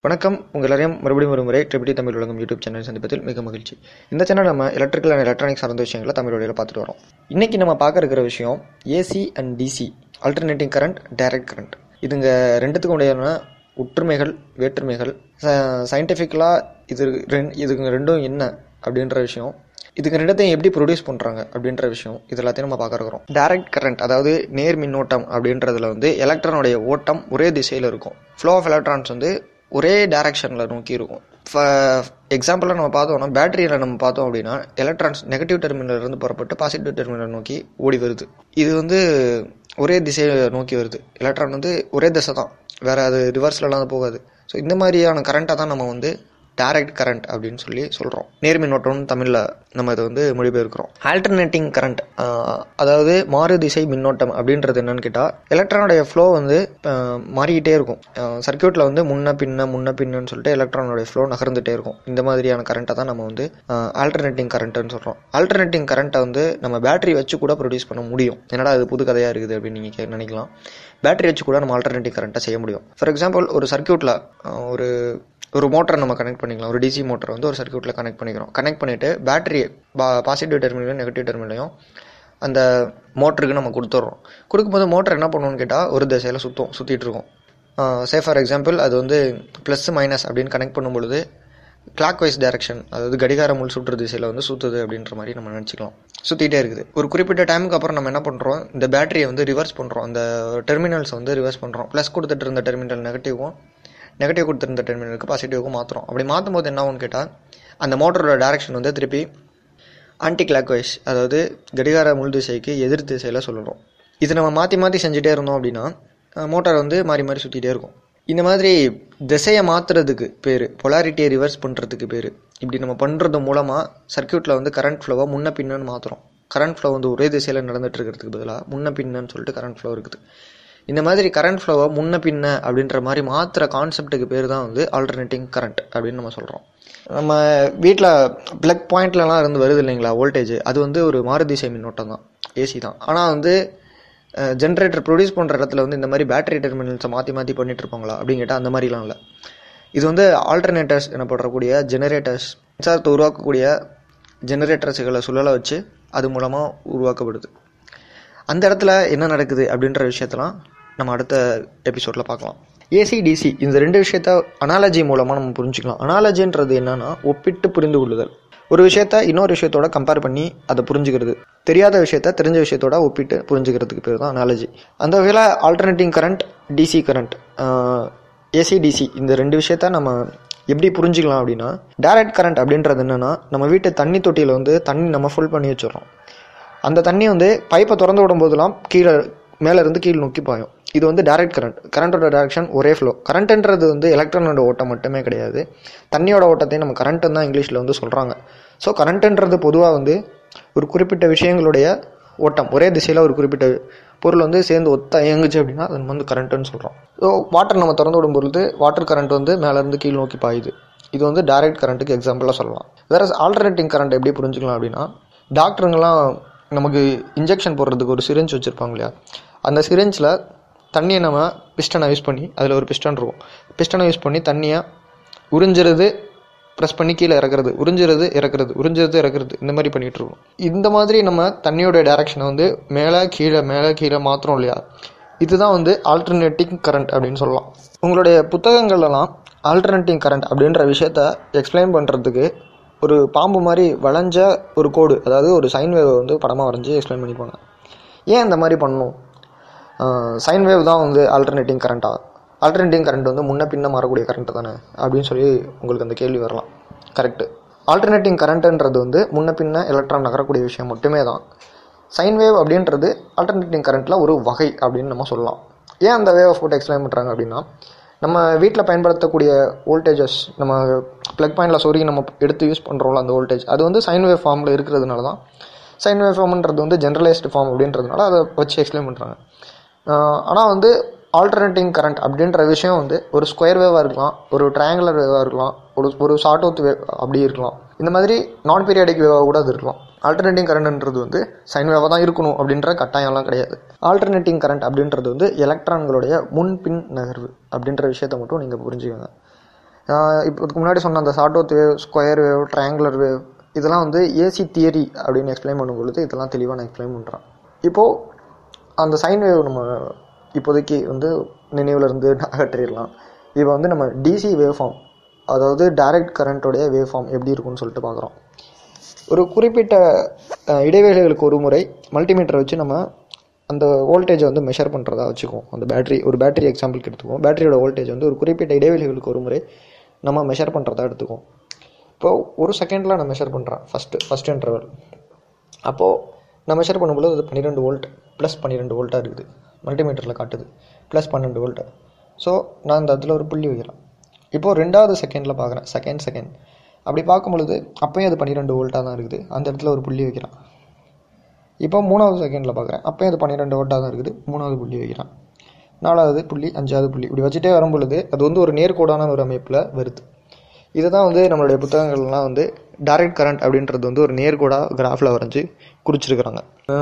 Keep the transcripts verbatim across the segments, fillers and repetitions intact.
வணக்கம். உங்கள் எல்லாரையும் மறுபடியும் ஒரு முறை ட்ரிபிள் தமிழ் உலகம் யூடியூப் சேனல் சந்திப்பதில் மிக மகிழ்ச்சி. இந்த சேனல் நம்ம எலக்ட்ரிக்கல் அண்ட் எலக்ட்ரானிக்ஸ் சார்ந்த விஷயங்களை தமிழ் வழியில் பார்த்துட்டு வரோம். இன்றைக்கி நம்ம பார்க்க இருக்கிற விஷயம் AC and DC, alternating current, direct current. இதுங்க ரெண்டுத்துக்கும் உடையான ஒற்றுமைகள், வேற்றுமைகள், சயின்டிஃபிக்கலாக இது இதுங்க ரெண்டும் என்ன அப்படின்ற விஷயம், இதுக்கு ரெண்டத்தையும் எப்படி ப்ரொடியூஸ் பண்ணுறாங்க அப்படின்ற விஷயம், இது எல்லாத்தையும் நம்ம பார்க்க இருக்கிறோம். டைரக்ட் கரண்ட் அதாவது நேர் மின்னோட்டம் அப்படின்றதுல வந்து எலக்ட்ரானுடைய ஓட்டம் ஒரே திசையில் இருக்கும். ஃப்ளோ ஆஃப் எலக்ட்ரான்ஸ் வந்து ஒரே டைரக்ஷனில் நோக்கி இருக்கும். எக்ஸாம்பிளாக நம்ம பார்த்தோம்னா பேட்டரியில் நம்ம பார்த்தோம் அப்படின்னா எலக்ட்ரான்ஸ் நெகட்டிவ் டெர்மினலிருந்து புறப்பட்டு பாசிட்டிவ் டெர்மினல் நோக்கி ஓடி வருது. இது வந்து ஒரே திசையை நோக்கி வருது. எலக்ட்ரான் வந்து ஒரே திசை தான், வேறு அது ரிவர்ஸ்லலாம் போகாது. ஸோ இந்த மாதிரியான கரண்ட்டை தான் நம்ம வந்து டைரக்ட் கரண்ட் அப்படின்னு சொல்லி சொல்கிறோம். நேர்மின்னோட்டம்னு தமிழில் நம்ம இதை வந்து மொழிபெயர்க்கிறோம். ஆல்டர்னேட்டிங் கரண்ட் அதாவது மாறு திசை மின்னோட்டம் அப்படின்றது என்னன்னு கேட்டால், எலக்ட்ரானுடைய ஃப்ளோ வந்து மாறிக்கிட்டே இருக்கும். சர்க்கியூட்டில் வந்து முன்ன பின்ன முன்ன பின்னன்னு சொல்லிட்டு எலக்ட்ரானுடைய ஃப்ளோ நகர்ந்துகிட்டே இருக்கும். இந்த மாதிரியான கரண்ட்டை தான் நம்ம வந்து ஆல்டர்னேட்டிங் கரண்ட்டுன்னு சொல்கிறோம். ஆல்டர்னேட்டிங் கரண்ட்டை வந்து நம்ம பேட்டரி வச்சு கூட ப்ரொடியூஸ் பண்ண முடியும். என்னடா அது புது கதையாக இருக்குது அப்படின்னு நீங்கள் நினைக்கலாம். பேட்டரி வச்சு கூட நம்ம ஆல்டர்னேட்டிங் கரண்ட்டை செய்ய முடியும். ஃபார் எக்ஸாம்பிள், ஒரு சர்க்கியூட்டில் ஒரு ஒரு மோட்டரை நம்ம கனெக்ட் பண்ணிக்கலாம். ஒரு டிசி மோட்டரை வந்து ஒரு சர்க்கியூட்டில் கனெக்ட் பண்ணிக்கிறோம். கனெக்ட் பண்ணிவிட்டு பேட்டரி பா பாசிட்டிவ் டெர்மினலையும் நெகட்டிவ் டெர்மினலையும் அந்த மோட்டருக்கு நம்ம கொடுத்துட்றோம். கொடுக்கும்போது மோட்டர் என்ன பண்ணுவோன்னு கேட்டால் ஒரு திசையில் சுற்றும் சுற்றிட்டு இருக்கும். சே ஃபார் எக்ஸாம்பிள், அது வந்து ப்ளஸ் மைனஸ் அப்படின்னு கனெக்ட் பண்ணும்பொழுது கிளாக் வைஸ் டைரக்ஷன், அதாவது கடிகார முள் சுற்று திசையில் வந்து சுற்றுது அப்படின்ற மாதிரி நம்ம நினச்சிக்கலாம். சுற்றிட்டே இருக்குது. ஒரு குறிப்பிட்ட டைமுக்கு அப்புறம் நம்ம என்ன பண்ணுறோம், இந்த பேட்டரியை வந்து ரிவர்ஸ் பண்ணுறோம். அந்த டெர்மினல்ஸ் வந்து ரிவர்ஸ் பண்ணுறோம். ப்ளஸ் கொடுத்துட்டு இருந்த டெர்மினல் நெகட்டிவும், நெகட்டிவ் கொடுத்துருந்த டெர்மினலுக்கு பாசிட்டிவ்க்கும் மாற்றுறோம். அப்படி மாற்றும் போது என்ன ஆகும்னு கேட்டால், அந்த மோட்டரோட டைரக்ஷன் வந்து திருப்பி ஆன்டி கிளாக் வைஸ், அதாவது கடிகார முள் திசைக்கு எதிர் திசையில் சொல்லணும். இது நம்ம மாற்றி மாற்றி செஞ்சுட்டே இருந்தோம் அப்படின்னா மோட்டார் வந்து மாறி மாறி சுற்றிட்டே இருக்கும். இந்த மாதிரி திசையை மாற்றுறதுக்கு பேர், பொலாரிட்டியை ரிவர்ஸ் பண்ணுறதுக்கு பேர். இப்படி நம்ம பண்ணுறது மூலமாக சர்க்கியூட்டில் வந்து கரண்ட் ஃப்ளோவை முன்ன பின்னன்னு மாற்றுறோம். கரண்ட் ஃப்ளோ வந்து ஒரே திசையில் நடந்துட்டு இருக்கிறதுக்கு பதிலாக முன்ன பின்னன்னு சொல்லிட்டு கரண்ட் ஃப்ளோ இருக்குது. இந்த மாதிரி கரண்ட் ஃப்ளோவை முன்ன பின்ன அப்படின்ற மாதிரி மாற்றுற கான்செப்டுக்கு பேர் தான் வந்து ஆல்டர்னேட்டிங் கரண்ட் அப்படின்னு நம்ம சொல்கிறோம். நம்ம வீட்டில் ப்ளக் பாயிண்ட்லலாம் இருந்து வருது இல்லைங்களா வோல்டேஜ், அது வந்து ஒரு மாறுதிசை மின்னோட்டம் தான், ஏசி தான். ஆனால் வந்து ஜென்ரேட்டர் ப்ரொடியூஸ் பண்ணுற இடத்துல வந்து இந்த மாதிரி பேட்டரி டெர்மினல்ஸை மாற்றி மாற்றி பண்ணிட்டு இருப்பாங்களா அப்படின்னு கேட்டால் அந்த மாதிரிலாம் இல்லை. இது வந்து ஆல்டர்னேட்டர்ஸ் எனப்படக்கூடிய ஜெனரேட்டர்ஸ், மின்சாரத்தை உருவாக்கக்கூடிய ஜெனரேட்டர்ஸுகளை சுழலை வச்சு அது மூலமாக உருவாக்கப்படுது. அந்த இடத்துல என்ன நடக்குது அப்படின்ற விஷயத்தெல்லாம் நம்ம அடுத்த எபிசோடில் பார்க்கலாம். ஏசி டிசி இந்த ரெண்டு விஷயத்த அனாலஜி மூலமாக நம்ம புரிஞ்சுக்கலாம். அனாலஜின்றது என்னன்னா ஒப்பிட்டு புரிந்து கொள்ளுதல். ஒரு விஷயத்த இன்னொரு விஷயத்தோட கம்பேர் பண்ணி அதை புரிஞ்சுக்கிறது. தெரியாத விஷயத்த தெரிஞ்ச விஷயத்தோட ஒப்பிட்டு புரிஞ்சுக்கிறதுக்கு பேர் தான் அனாலஜி. அந்த வகையில் alternating current, DC current, AC DC இந்த ரெண்டு விஷயத்த நம்ம எப்படி புரிஞ்சுக்கலாம் அப்படின்னா, டைரக்ட் கரண்ட் அப்படின்றது என்னன்னா, நம்ம வீட்டு தண்ணி தொட்டியில் வந்து தண்ணி நம்ம ஃபுல் பண்ணி வச்சிடறோம். அந்த தண்ணி வந்து பைப்பை திறந்து விடும் போதெல்லாம் கீழே மேலேருந்து கீழ் நோக்கி பாயும். இது வந்து டைரக்ட் கரண்ட். கரண்ட்டோட டைரக்ஷன் ஒரே ஃப்ளோ. கரண்ட்ன்றது வந்து எலக்ட்ரானோட ஓட்டம் மட்டுமே கிடையாது, தண்ணியோட ஓட்டத்தையும் நம்ம கரண்ட்டுன்னு தான் இங்கிலீஷில் வந்து சொல்கிறாங்க. ஸோ கரண்ட்ன்றது பொதுவாக வந்து ஒரு குறிப்பிட்ட விஷயங்களுடைய ஓட்டம், ஒரே திசையில் ஒரு குறிப்பிட்ட பொருள் வந்து சேர்ந்து ஒத்த இயங்குச்சு அப்படின்னா அது நம்ம வந்து கரண்ட்டுன்னு சொல்கிறோம். ஸோ வாட்டர் நம்ம திறந்து விடும் பொழுது வாட்டர் கரண்ட் வந்து மேலேருந்து கீழ் நோக்கி பாயுது. இது வந்து டைரக்ட் கரண்ட்டுக்கு எக்ஸாம்பிளாக சொல்லலாம். வேறு ஆல்டர்னேட்டிங் கரண்ட் எப்படி புரிஞ்சுக்கலாம் அப்படின்னா, டாக்டருங்கெல்லாம் நமக்கு இன்ஜெக்ஷன் போடுறதுக்கு ஒரு சிரிஞ்ச் வச்சுருப்பாங்க இல்லையா, அந்த சிரிஞ்சில் தண்ணியை நம்ம பிஸ்டனை யூஸ் பண்ணி, அதில் ஒரு பிஸ்டன் இருக்கும், பிஸ்டனை யூஸ் பண்ணி தண்ணியை உறிஞ்சிறது, ப்ரெஸ் பண்ணி கீழே இறக்குறது, உறிஞ்சிறது இறக்குறது, உறிஞ்சிறது இறக்குறது, இந்த மாதிரி பண்ணிகிட்டு இருக்கோம். இந்த மாதிரி நம்ம தண்ணியோட டைரக்ஷனை வந்து மேலே கீழே மேலே கீழே மாற்றுறோம் இல்லையா, இதுதான் வந்து ஆல்டர்னேட்டிங் கரண்ட் அப்படின்னு சொல்லலாம். உங்களுடைய புத்தகங்கள்லாம் ஆல்டர்னேட்டிங் கரண்ட் அப்படின்ற விஷயத்த எக்ஸ்பிளைன் பண்ணுறதுக்கு ஒரு பாம்பு மாதிரி வளைஞ்ச ஒரு கோடு, அதாவது ஒரு சைன் வேவை வந்து படமாக வரைஞ்சி எக்ஸ்பிளைன் பண்ணிப்பாங்க. ஏன் இந்த மாதிரி பண்ணணும்? சைன் வேவ் தான் வந்து ஆல்டர்னேட்டிங் கரண்ட்டாக? ஆல்டர்னேட்டிங் கரண்ட் வந்து முன்ன பின்ன மாறக்கூடிய கரண்ட்டு தானே அப்படின்னு சொல்லி உங்களுக்கு அந்த கேள்வி வரலாம். கரெக்டு. ஆல்டர்னேட்டிங் கரண்ட்டுன்றது வந்து முன்ன பின்ன எலக்ட்ரான் நகரக்கூடிய விஷயம் மட்டுமே தான். சைன் வேவ் அப்படின்றது ஆல்டர்னேட்டிங் கரண்ட்டில் ஒரு வகை அப்படின்னு நம்ம சொல்லலாம். ஏன் அந்த வேவை போட்டு எக்ஸ்பிளைன் பண்ணுறாங்க அப்படின்னா, நம்ம வீட்டில் பயன்படுத்தக்கூடிய வோல்டேஜஸ், நம்ம ப்ளக் பாயிண்டில் சொருகி நம்ம எடுத்து யூஸ் பண்ணுறோம்ல அந்த வோல்டேஜ், அது வந்து சைன் வேவ் ஃபார்மில் இருக்கிறதுனால தான். சைன் வேவ் ஃபார்ம்ன்றது வந்து ஜென்ரலைஸ்டு ஃபார்ம் அப்படின்றதுனால அதை வச்சு எக்ஸ்பிளைன் பண்ணுறாங்க. ஆனால் வந்து ஆல்டர்னேட்டிங் கரண்ட் அப்படின்ற விஷயம் வந்து ஒரு ஸ்கொயர் வேவாக இருக்கலாம், ஒரு ட்ரையாங்குலர் வேவாக இருக்கலாம், ஒரு ஒரு ஷார்ட் அவுட் வேவ் அப்படி இருக்கலாம், இந்த மாதிரி நான் பீரியாடிக் வேவாக கூட அது இருக்கலாம். ஆல்டர்னேட்டிங் கரண்ட்ன்றது வந்து சைன் வேவாக தான் இருக்கணும் அப்படின்ற கட்டாயம்லாம் கிடையாது. ஆல்டர்னேட்டிங் கரண்ட் அப்படின்றது வந்து எலக்ட்ரான்களுடைய முன்பின் நகர்வு அப்படின்ற விஷயத்தை மட்டும் நீங்கள் புரிஞ்சுக்கோங்க. இப்போ இதுக்கு முன்னாடி சொன்ன அந்த sawtooth wave, square wave, triangular wave இதெல்லாம் வந்து ஏசி தியரி அப்படின்னு எக்ஸ்பிளைன் பண்ணும்பொழுது இதெல்லாம் தெளிவாக நான் எக்ஸ்பிளைன் பண்ணுறேன். இப்போது அந்த சைன் வேவ் நம்ம இப்போதைக்கு வந்து நினைவுலேருந்து அகற்றிடலாம். இப்போ வந்து நம்ம டிசி வேவ் ஃபார்ம், அதாவது டைரக்ட் கரண்ட்டோடைய வேவ் ஃபார்ம் எப்படி இருக்குன்னு சொல்லிட்டு பார்க்குறோம். ஒரு குறிப்பிட்ட இடைவேளைகளுக்கு ஒரு முறை மல்டிமீட்டரை வச்சு நம்ம அந்த வோல்டேஜை வந்து மெஷர் பண்ணுறதா வச்சுக்குவோம். அந்த பேட்டரி ஒரு பேட்டரி எக்ஸாம்பிளுக்கு எடுத்துக்குவோம். பேட்டரியோட வோல்டேஜ் வந்து ஒரு குறிப்பிட்ட இடைவெளிகளுக்கு ஒரு முறை நம்ம மெஷர் பண்ணுறதா எடுத்துக்குவோம். இப்போது ஒரு செகண்டில் நான் மெஷர் பண்ணுறேன் ஃபஸ்ட்டு ஃபஸ்ட் இன்டர்வல். அப்போது நான் மெஷர் பண்ணும்போது அது பன்னிரெண்டு வோல்ட் ப்ளஸ் பன்னிரெண்டு வோல்ட்டாக இருக்குது, மல்டிமீட்டரில் காட்டுது ப்ளஸ் பன்னெண்டு வோல்ட்டு. ஸோ நான் இந்த இடத்துல ஒரு புள்ளி வைக்கிறேன். இப்போது ரெண்டாவது செகண்டில் பார்க்குறேன், செகண்ட் செகண்ட் அப்படி பார்க்கும்பொழுது அப்போயும் அது பன்னிரெண்டு வோல்ட்டாக தான் இருக்குது, அந்த இடத்துல ஒரு புள்ளி வைக்கிறேன். இப்போ மூணாவது செகண்டில் பார்க்குறேன், அப்போயும் அது பன்னிரெண்டு வோல்ட்டாக தான் இருக்குது, மூணாவது புள்ளி வைக்கிறேன். நாலாவது புள்ளி, அஞ்சாவது புள்ளி, இப்படி வச்சுட்டே வரும்பொழுது அது வந்து ஒரு நேர்கோடான ஒரு அமைப்பில் வருது. இதை தான் வந்து நம்மளுடைய புத்தகங்கள்லாம் வந்து டைரக்ட் கரண்ட் அப்படின்றது வந்து ஒரு நேர்கோடாக கிராஃபில் வரைஞ்சி குறிச்சிருக்கிறாங்க.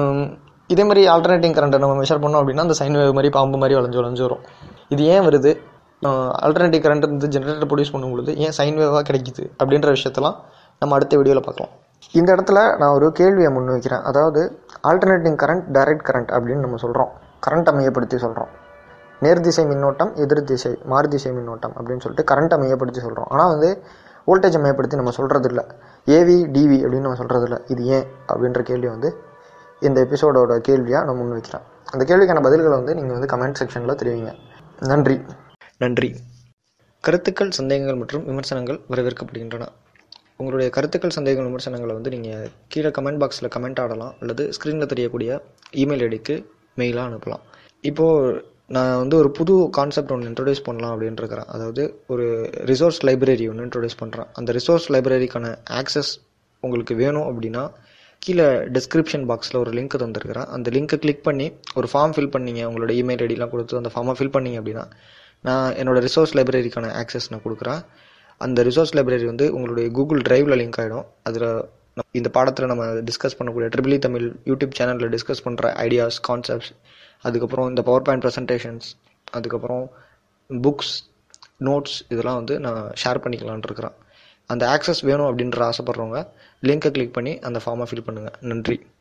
இதே மாதிரி ஆல்டர்னேட்டிங் கரண்ட்டை நம்ம மெஷர் பண்ணோம் அப்படின்னா அந்த சைன் வேவ் மாதிரி பாம்பு மாதிரி வளைஞ்சு வளைஞ்சு வரும். இது ஏன் வருது, ஆல்டர்னேட்டிவ் கரண்ட் வந்து ஜென்ரேட்டர் ப்ரொடியூஸ் பண்ணும்பொழுது ஏன் சைன் வேவாக கிடைக்குது அப்படின்ற விஷயத்தெல்லாம் நம்ம அடுத்த வீடியோவில் பார்க்கலாம். இந்த இடத்துல நான் ஒரு கேள்வியை முன் வைக்கிறேன். அதாவது ஆல்டர்னேட்டிங் கரண்ட், டைரக்ட் கரண்ட் அப்படின்னு நம்ம சொல்கிறோம், கரண்ட் மையப்படுத்தி சொல்கிறோம். நேர்திசை மின்னோட்டம், எதிர் திசை மாறுதிசை மின்னோட்டம் அப்படின்னு சொல்லிட்டு கரண்ட்டை மையப்படுத்தி சொல்கிறோம். ஆனால் வந்து வோல்டேஜை மையப்படுத்தி நம்ம சொல்கிறது இல்லை, ஏவி டிவி அப்படின்னு நம்ம சொல்கிறது இல்லை. இது ஏன் அப்படின்ற கேள்வி வந்து இந்த எபிசோடோட கேள்வியாக நான் முன் வைக்கிறேன். அந்த கேள்விக்கான பதில்களை வந்து நீங்கள் வந்து கமெண்ட் செக்ஷனில் தெரிவிங்க. நன்றி. நன்றி. கருத்துக்கள், சந்தேகங்கள் மற்றும் விமர்சனங்கள் வரவேற்கப்படுகின்றன. உங்களுடைய கருத்துக்கள், சந்தேகங்கள், விமர்சனங்களை வந்து நீங்கள் கீழே கமெண்ட் பாக்ஸில் கமெண்ட் ஆடலாம், அல்லது ஸ்க்ரீனில் தெரியக்கூடிய இமெயில் ஐடிக்கு மெயிலாக அனுப்பலாம். இப்போது நான் வந்து ஒரு புது கான்செப்ட் ஒன்று இன்ட்ரடியூஸ் பண்ணலாம் அப்படின்னு இருக்கிறேன். அதாவது ஒரு ரிசோர்ஸ் லைப்ரரி ஒன்று இன்ட்ரடியூஸ் பண்ணுறேன். அந்த ரிசோர்ஸ் லைப்ரரிக்கான ஆக்சஸ் உங்களுக்கு வேணும் அப்படின்னா கீழே டிஸ்கிரிப்ஷன் பாக்ஸில் ஒரு லிங்க் தந்துருக்கிறேன். அந்த லிங்க்கை கிளிக் பண்ணி ஒரு ஃபார்ம் ஃபில் பண்ணிங்க, உங்களோட இமெயில் ஐடிலாம் கொடுத்து அந்த ஃபார்மை ஃபில் பண்ணிங்க அப்படின்னா நான் என்னோடய ரிசோர்ஸ் லைப்ரரிக்கான ஆக்சஸ் நான் கொடுக்குறேன். அந்த ரிசோர்ஸ் லைப்ரரி வந்து உங்களுடைய கூகுள் டிரைவில் லிங்க் ஆகிடும். அதில் இந்த பாடத்தில் நம்ம டிஸ்கஸ் பண்ணக்கூடிய ட்ரிபிள் இ தமிழ் யூடியூப் சேனலில் டிஸ்கஸ் பண்ணுற ஐடியாஸ், கான்செப்ட்ஸ், அதுக்கப்புறம் இந்த பவர் பாயிண்ட் ப்ரெசன்டேஷன்ஸ், அதுக்கப்புறம் புக்ஸ், நோட்ஸ் இதெல்லாம் வந்து நான் ஷேர் பண்ணிக்கலான் இருக்கிறேன். அந்த ஆக்சஸ் வேணும் அப்படின்ற ஆசைப்பட்றவங்க லிங்கை கிளிக் பண்ணி அந்த ஃபார்மை ஃபில் பண்ணுங்கள். நன்றி.